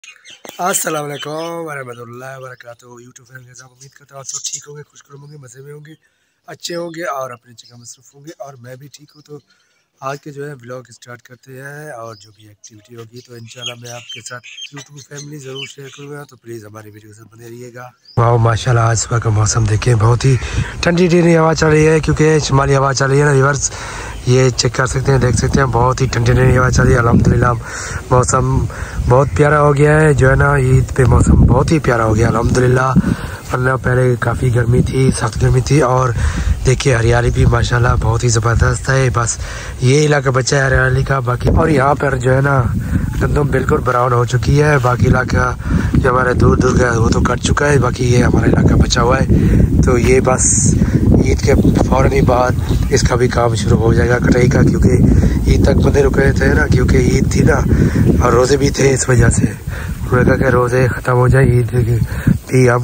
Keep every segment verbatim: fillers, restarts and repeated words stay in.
अस्सलाम वालेकुम वरहमतुल्लाहि वबरकातुहू। यूट्यूब फैमिली के साथ उम्मीद करता हूँ आप सब ठीक होंगे, खुश होंगे, मज़े में होंगे, अच्छे होंगे और अपनी जगह मसरूफ़ होंगे और मैं भी ठीक हूँ। तो आज के जो है व्लॉग स्टार्ट करते हैं और जो भी एक्टिविटी होगी तो इंशाल्लाह मैं आपके साथ यूट्यूब फैमिली ज़रूर शेयर करूँगा। तो प्लीज़ हमारी वीडियो के साथ बने रहिएगा। वाह माशाल्लाह, आज सुबह का मौसम देखें, बहुत ही ठंडी ठंडी हवा चल रही है क्योंकि शिमाली हवा चल रही है ना रिवर्स। ये चेक कर सकते हैं, देख सकते हैं, बहुत ही ठंडी ठंडी हवा चल रही है। अल्हम्दुलिल्लाह मौसम बहुत प्यारा हो गया है, जो है ना ईद पे मौसम बहुत ही प्यारा हो गया अल्हम्दुलिल्लाह। वरना पहले काफ़ी गर्मी थी, सख्त गर्मी थी। और देखिए हरियाली भी माशाल्लाह बहुत ही ज़बरदस्त है। बस ये इलाका बचा है हरियाली का बाकी। और यहाँ पर जो है ना गंदम बिल्कुल ब्राउन हो चुकी है। बाकी इलाका जो हमारे दूर दूर का वो तो कट चुका है, बाकी ये हमारा इलाका बचा हुआ है। तो ये बस ईद के फ़ौरन ही बाद इसका भी काम शुरू हो जाएगा कटाई का, क्योंकि ईद तक बंदे रुके थे ना, क्योंकि ईद थी ना और रोज़े भी थे, इस वजह से उन्होंने कहा कि रोज़े ख़त्म हो जाए, ईद भी हम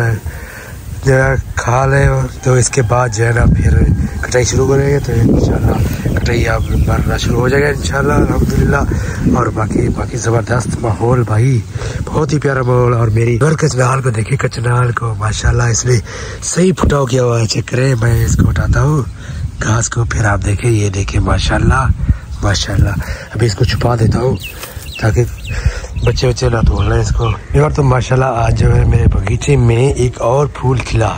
जरा खा लें तो इसके बाद जो है ना फिर कटाई शुरू करेंगे। तो इंशाल्लाह कटाई अब मरना शुरू हो जाएगा इंशाल्लाह अल्हम्दुलिल्लाह। और बाकी बाकी ज़बरदस्त माहौल भाई, बहुत ही प्यारा माहौल। और मेरी घर कचनाल को देखिए, कचनाल को माशाल्लाह इसने सही फुटाव किया हुआ है। चेक करें, मैं इसको उठाता हूँ घास को, फिर आप देखें, ये देखें माशाल्लाह माशाल्लाह। अभी इसको छुपा देता हूँ ताकि बच्चे बच्चे ना तोड़ लें इसको। और तो माशाल्लाह आज जो है मेरे बगीचे में एक और फूल खिला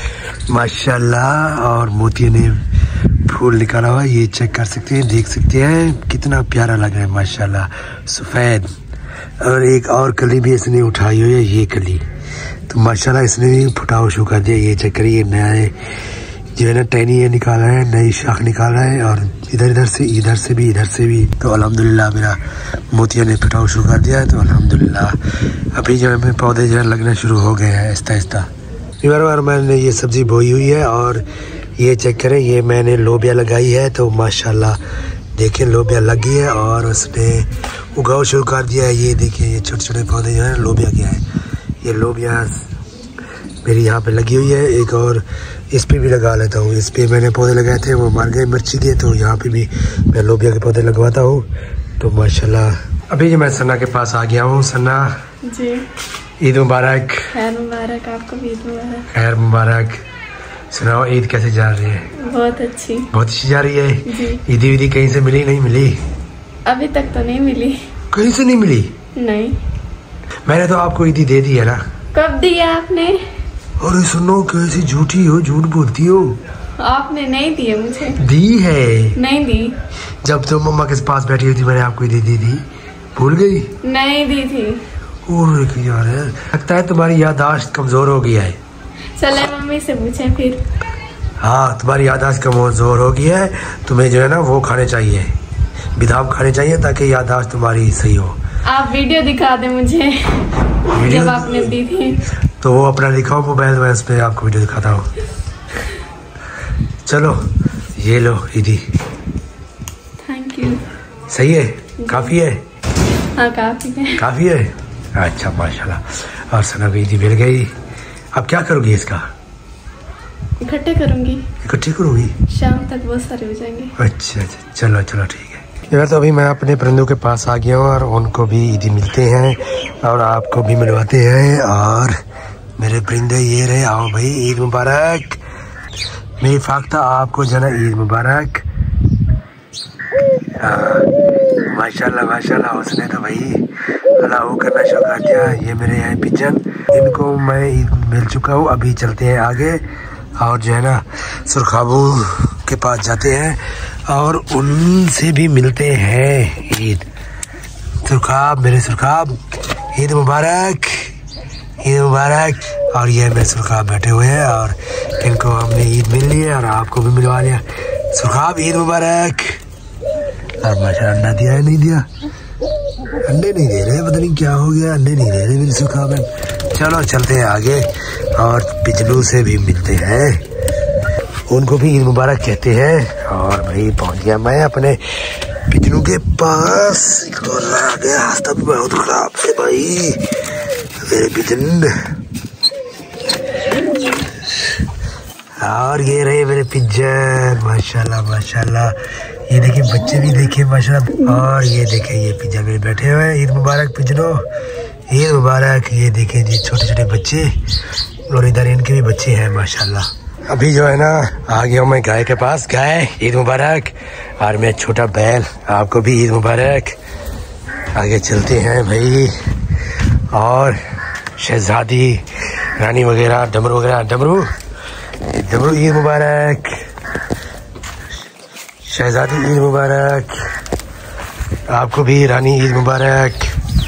माशाल्लाह, और मोती ने फूल निकाला हुआ है। ये चेक कर सकते हैं, देख सकते हैं कितना प्यारा लग रहा है माशाल्लाह, सफ़ेद। और एक और कली भी इसने उठाई हुई है, ये कली तो माशाल्लाह इसने भी फुटाव शुरू कर दिया। ये चेक करिए, नए जो है ना टहनी ये निकाला है, नई शाख निकाला है, और इधर इधर से इधर से भी इधर से भी। तो अल्हम्दुलिल्लाह मेरा मोतिया ने फुटाव शुरू कर दिया है। तो अल्हम्दुलिल्लाह अभी जो है मेरे पौधे जो है लगने शुरू हो गए हैं आहिस्ता आहिस्ता। बार बार मैंने ये सब्ज़ी बोई हुई है। और ये चेक करें, ये मैंने लोबिया लगाई है। तो माशाल्लाह देखिए लोबिया लगी है और उसने उगाव शुरू कर दिया है। ये देखिए ये छोटे छोटे पौधे जो है लोबिया के हैं। ये लोबिया मेरी यहाँ पे लगी हुई है। एक और इस पे भी लगा लेता हूँ। इस पे मैंने पौधे लगाए थे, वो मर गए मिर्ची के, तो यहाँ पे भी मैं लोबिया के पौधे लगवाता हूँ। तो माशाल्लाह अभी जो मैं सन्ना के पास आ गया हूँ। सन्ना जी, ईद मुबारक। खैर मुबारक, आपको भी ईद मुबारक। खैर मुबारक। सुनाओ ईद कैसे जा रही है? बहुत अच्छी, बहुत अच्छी जा रही है जी। ईदी वीदी कहीं से मिली नहीं मिली? अभी तक तो नहीं मिली। कहीं से नहीं मिली? नहीं। मैंने तो आपको ईदी दे दी है ना। कब दी आपने? अरे सुनो, कैसी झूठी हो, झूठ बोलती हो। आपने नहीं दी है मुझे। दी है। नहीं दी। जब तुम मम्मा के पास बैठी हुई थी मैंने आपको ईदी दी थी, भूल गई? नहीं दी थी। और यार लगता है तुम्हारी याददाश्त कमजोर हो गया है। चले मम्मी से पूछें फिर। हाँ, तुम्हारी याददाश्त कमजोर हो गई है। तुम्हें जो है ना वो खाने चाहिए, बादाम खाने चाहिए ताकि याददाश्त तुम्हारी सही हो। आप वीडियो दिखा दे मुझे जब आपने दी थी। तो वो अपना दिखाओ मोबाइल में, उस पर आपको वीडियो दिखाता हूँ। चलो ये लो ईदी। Thank you. सही है? काफ़ी है? हाँ काफ़ी है। काफ़ी है, अच्छा माशाल्लाह। और सना को ईदी मिल गई। अब क्या करोगी इसका? इकट्ठे करूँगी। इकट्ठी करोगी? शाम तक बहुत सारे हो जाएंगे। अच्छा अच्छा, चलो चलो ठीक है। यार तो अभी मैं अपने परिंदों के पास आ गया हूँ और उनको भी ईदी मिलते हैं और आपको भी मिलवाते हैं। और मेरे परिंदे ये रहे, आओ भाई ईद मुबारक। मेरी फाख्ता आपको जना ईद मुबारक। माशाल्लाह माशाल्लाह, उसने तो भाई अल्लाह वो करना शुरू कर दिया। ये मेरे हैं पिजन, इनको मैं ईद मिल चुका हूँ। अभी चलते हैं आगे और जो है ना सुरखाबू के पास जाते हैं और उनसे भी मिलते हैं ईद। सुरखाब, मेरे सुरखाब, ईद मुबारक, ईद मुबारक। और ये मेरे सुरखाब बैठे हुए हैं और इनको हमने ईद मिल ली है और आपको भी मिलवा लिया। सुरखाब ईद मुबारक। और माशाल्लाह अंडा दिया है? नहीं दिया, अंडे नहीं दे रहे, पता नहीं क्या हो गया, अंडे नहीं दे रहे मेरे सुरखाब। चलो चलते हैं आगे और पिजलू से भी मिलते हैं, उनको भी ईद मुबारक कहते हैं। और भाई पहुंच गया मैं अपने पिजनू के पास। तो आ गया, रास्ता भी बहुत खराब है भाई मेरे पिजन। और ये रहे मेरे पिजन, माशाल्लाह माशाल्लाह। ये देखिए बच्चे भी देखिए माशाल्लाह। और ये देखिए ये पिजन में बैठे हुए हैं। ईद मुबारक पिजनो, ईद मुबारक। ये देखें जी छोटे छोटे बच्चे और इधर इनके भी बच्चे हैं माशाल्लाह। अभी जो है ना आ गया हूँ मैं गाय के पास। गाय ईद मुबारक। और मैं छोटा बैल, आपको भी ईद मुबारक। आगे चलते हैं भाई। और शहजादी रानी वगैरह डमरू वगैरह। डमरू डमरू ईद मुबारक। शहजादी ईद मुबारक। आपको भी रानी ईद मुबारक।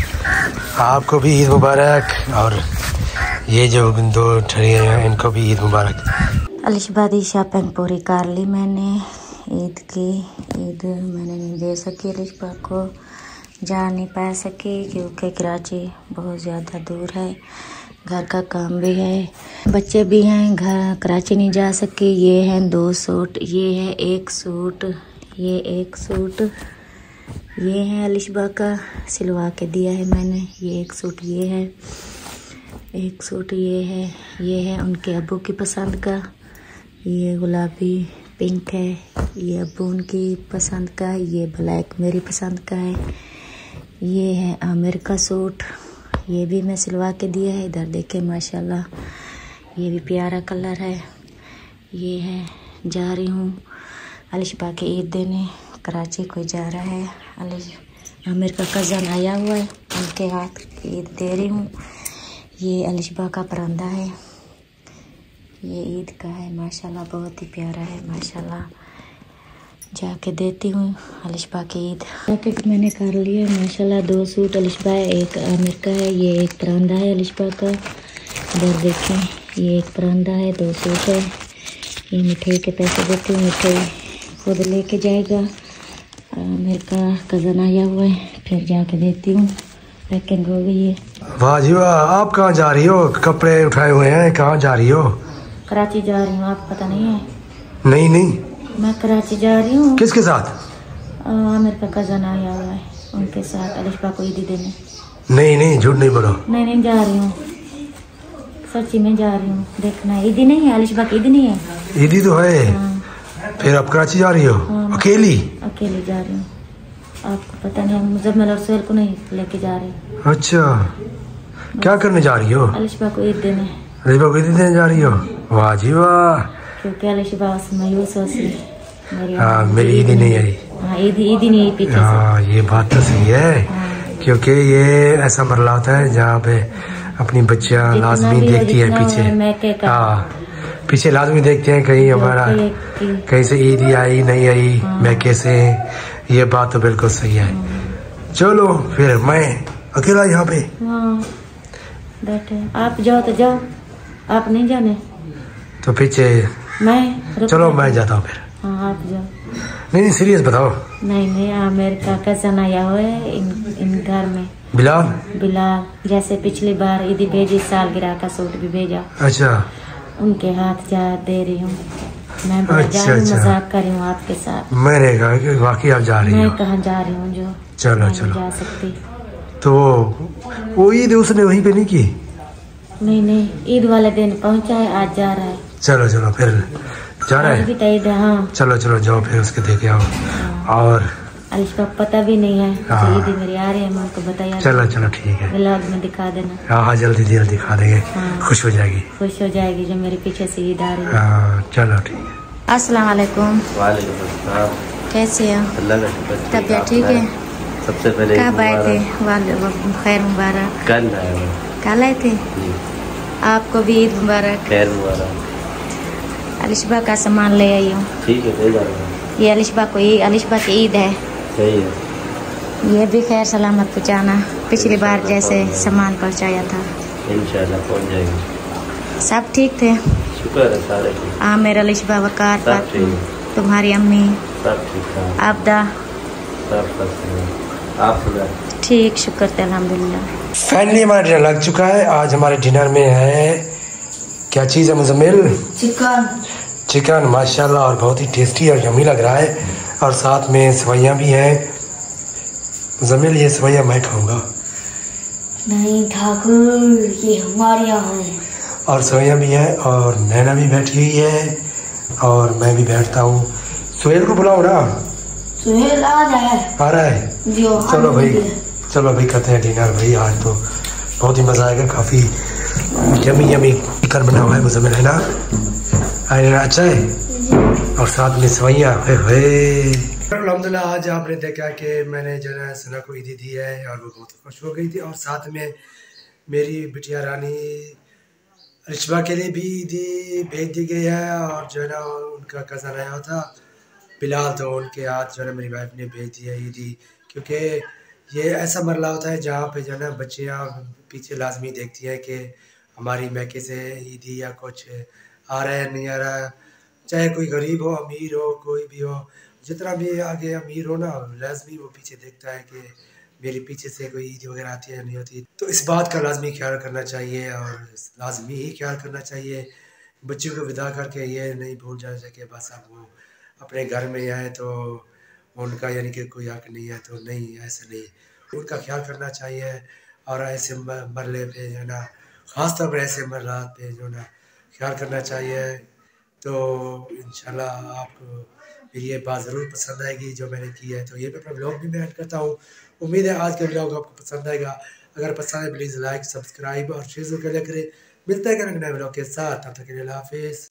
आपको भी ईद मुबारक। और ये जो दो ठहरे हैं इनको भी ईद मुबारक। अलिशबा दी शॉपिंग पूरी कर ली मैंने ईद की। ईद मैंने नहीं दे सकी अलिशबा को, जा नहीं पा सकी क्योंकि कराची बहुत ज़्यादा दूर है, घर का काम भी है, बच्चे भी हैं, घर कराची नहीं जा सकी। ये हैं दो सूट, ये है एक सूट, ये एक सूट, ये है अलिशबा का सिलवा के दिया है मैंने। ये एक सूट ये है, एक सूट ये है, ये है उनके अब्बू की पसंद का। ये गुलाबी पिंक है, ये अब्बू उनकी पसंद का। ये ब्लैक मेरी पसंद का है। ये है आमिर का सूट, ये भी मैं सिलवा के दिया है। इधर देखे माशाल्लाह, ये भी प्यारा कलर है। ये है, जा रही हूँ अलिशबा की ईद देने। कराची कोई जा रहा है, अलिश आमिर का कज़न आया हुआ है, उनके हाथ ईद दे रही हूँ। ये अलिशबा का परंदा है, ये ईद का है माशाल्लाह, बहुत ही प्यारा है माशाल्लाह। जाके देती हूँ अलिशबा की ईद। पैकेट मैंने कर लिए माशाल्लाह। दो सूट अलिशबा है, एक आमिर का है, ये एक परंदा है अलिशबा का। इधर देखें, ये एक परंदा है, दो सूट है। ये मिठाई के पैसे देती हूँ, मिठाई खुद लेके जाएगा। आमिर का कज़न आया हुआ है, फिर जाके देती हूँ। पैकिंग हो गई है। वाह जी वाह। आप कहाँ जा रही हो? कपड़े उठाए हुए हैं, कहाँ जा रही हो? कराची जा रही हूँ, आपको पता नहीं है? नहीं नहीं, मैं कराची जा रही हूँ। किसके साथ? आमिर का कज़न आया हुआ है, उनके साथ अलिशबा को ईदी देने। नहीं नहीं, झूठ नहीं बोलो। नहीं नहीं, जा रही हूँ, सच्ची में जा रही हूँ। देखना ईदी नहीं है, अलिशबा की ईदी नहीं है। ईदी तो है। हाँ। फिर आप कराची जा रही हो? हाँ, अकेली? अकेली जा रही हूँ, आपको पता नहीं। मुजम्मिल और सुहेल को नहीं लेके जा रही। अच्छा, क्या करने जा रही हो? अलिशबा को ईद देने। अलिशबा को ईद देने जा रही हो? वाह जी वाह। क्योंकि अलिशबा मायूस हो सी मेरी। हाँ, मेरी ईदी नहीं आई। हाँ, ईदी ईदी नहीं आई पीछे से। हाँ, ये बात तो सही है। हाँ। क्योंकि ये ऐसा मरला होता है जहाँ पे अपनी बच्चियाँ लाजमी देखती है पीछे। हाँ, पीछे लाजमी देखते हैं कहीं हमारा कहीं से ईद आई नहीं आई। हाँ। मैं कैसे, ये बात तो बिल्कुल सही है। हाँ। चलो फिर मैं अकेला यहाँ पे। हाँ, बैठे। आप जाओ तो जाओ, आप नहीं जाने तो पीछे मैं। चलो मैं जाता हूँ फिर। हाँ, आप जाओ। नहीं नहीं, सीरियस बताओ। नहीं नहीं, आमिर का कज़न आया हुआ है इन इन घर में। बिलाल? बिलाल, जैसे पिछली बार ईदी भेजी, सालगिरह का सूट भी भेजा। अच्छा, उनके हाथ जा दे रही हूँ मैं। अच्छा अच्छा, मजाक कर रही हूँ आपके साथ। मैंने कहा कि वाकई आप जा रही हो। मैं कहाँ जा रही हूँ जो चलो चलो जा सकती। तो वो ईद उसने वहीं पे नहीं की? नहीं नहीं, ईद वाले दिन पहुँचा है, आज जा रहा है। चलो चलो फिर जा रहा है। हाँ, चलो चलो जाओ फिर उसके देखे आओ। हाँ। और अलिशबा को पता भी नहीं है ईद मेरी आ रही है, मैं उनको बताया। चलो चलो ठीक है, व्लॉग में दिखा देना। हाँ हाँ, जल्दी जल्दी दिखा देंगे। हाँ। खुश हो जाएगी, खुश हो जाएगी जो मेरे पीछे से ईद आ रही है। हाँ चलो ठीक है। अस्सलाम वालेकुम। वालेकुम अस्सलाम। कैसे हो? अल्लाह का शुक्र। तबीयत ठीक है? सबसे पहले कब आए थे? वालेकुम खैर मुबारक। कल आए हैं। कल आए थे? आपको भी ईद मुबारक। खैर मुबारक। अलिशबा का सामान ले आई हूँ। ठीक है, ले जाओ। ये अलिशबा को अलिशबा की ईद है। सही है। ये भी खैर सलामत पहुँचाना, पिछली बार जैसे सामान पहुँचाया था। इंशाल्लाह पहुँच जाएगी। सब ठीक थे? शुक्र है सारे। हाँ, मेरा अलिशबा, वकार, सब ठीक, तुम्हारी अम्मी सब ठीक है, आपदा सब आप सुना? ठीक, शुक्र थे अल्हम्दुलिल्लाह। फाइनली हमारा डिनर लग चुका है। आज हमारे डिनर में है क्या चीज़ है मुजम्मिल? चिकन। चिकन माशाल्लाह, और बहुत ही टेस्टी और यम्मी लग रहा है। और साथ में सेवइयाँ भी हैं। मुजम्मिल, ये सेवइयाँ मैं खाऊंगा। नहीं ठाकुर, ये हमारे यहाँ है। और सेवइयाँ भी हैं, और नैना भी बैठी हुई है, और मैं भी बैठता हूँ। सुहेल को बुलाओ ना। सुहेल आ रहा है। आ रहा है? चलो भाई, चलो भाई करते हैं डिनर भाई। आज तो बहुत ही मज़ा आएगा। काफ़ी यमी यमी चिकन बना हुआ है मुझे है ना, अच्छा है। और साथ में सवैयाँ है। अल्हम्दुलिल्लाह आज आपने देखा कि मैंने जो है सना को ईदी दी है और वो बहुत खुश हो गई थी। और साथ में मेरी बिटिया रानी रिश्वा के लिए भी ईदी भेज दी गई है। और जो है ना उनका कज़न आया था बिलाल, तो उनके हाथ जो है मेरी वाइफ ने भेज दिया ईदी। क्योंकि ये ऐसा मरला होता है जहाँ पे जो है ना बच्चियाँ पीछे लाजमी देखती हैं कि हमारी मैके से ईदी या कुछ आ रहा है नहीं आ रहा, चाहे कोई गरीब हो अमीर हो कोई भी हो, जितना भी आगे अमीर हो ना लाजमी वो पीछे देखता है कि मेरे पीछे से कोई ईद वगैरह आती है या नहीं होती। तो इस बात का लाजमी ख्याल करना चाहिए और लाजमी ही ख्याल करना चाहिए। बच्चों को विदा करके ये नहीं भूल जाना चाहिए कि बस अब वो अपने घर में आए तो उनका यानी कि कोई हक नहीं है, तो नहीं, ऐसा नहीं, उनका ख्याल करना चाहिए। और ऐसे मरले पे जो ना ख़ास तौर पर ऐसे मरला पे जो ना ख्याल करना चाहिए। तो इंशाल्लाह आपको मेरी ये बात ज़रूर पसंद आएगी जो मैंने की है। तो ये मैं अपना ब्लॉग भी मैं ऐड करता हूँ। उम्मीद है आज का ब्लॉग आपको पसंद आएगा। अगर पसंद है प्लीज़ लाइक सब्सक्राइब और शेयर ज़रूर करें। मिलता है नए ब्लॉग के साथ, तब तक के लिए अल्लाह हाफ़िज़।